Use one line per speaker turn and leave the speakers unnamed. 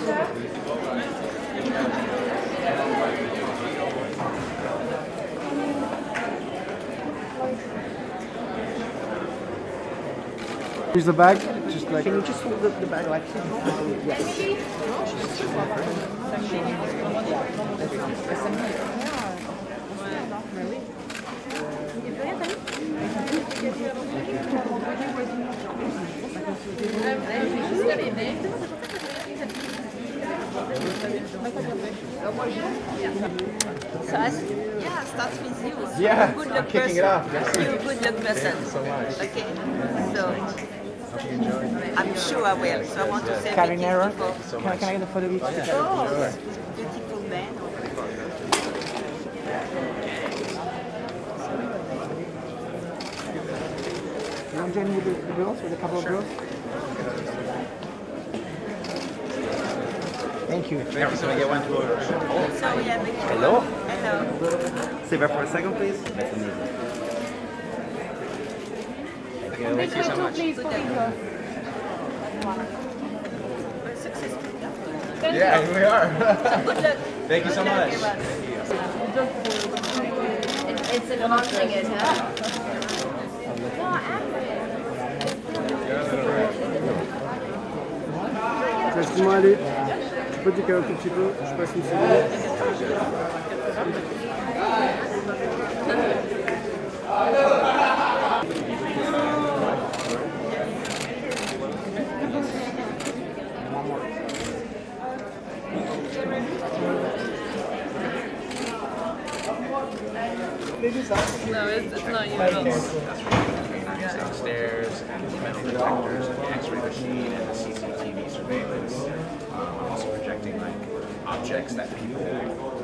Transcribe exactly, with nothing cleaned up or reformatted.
Use the bag, just like.
Can you just hold the, the bag like this? Yes.
So I, yeah, start with you. So
Yeah,
good
I'm
luck
kicking
person.
it off.
You're a good luck person.
Thank you so much.
Okay. So I'm sure I will. So I want to say
Carine
thank you
Roitfeld,
for
can, can I get a photo with you?
oh, beautiful man.
You want to join me with the, the girls, with a couple
Sure.
of girls? Thank you.
Thank you. So I get one to order.
So yeah, make sure.
Hello.
Hello.
Stay there for a second, please. Nice to meet you. Thank you. Thank you so much.
Very successful.
Yeah, here we are.
Good luck.
Thank you so
Good luck,
much.
everyone.
It, it's announcing it, huh?
Laisse-moi aller. Tu peux décaler un tout petit peu, je passe une seconde.
No, it's, it's not you at all.
Downstairs, metal detectors, the X-ray machine, and the C C T V surveillance. Um, I'm also projecting like objects that people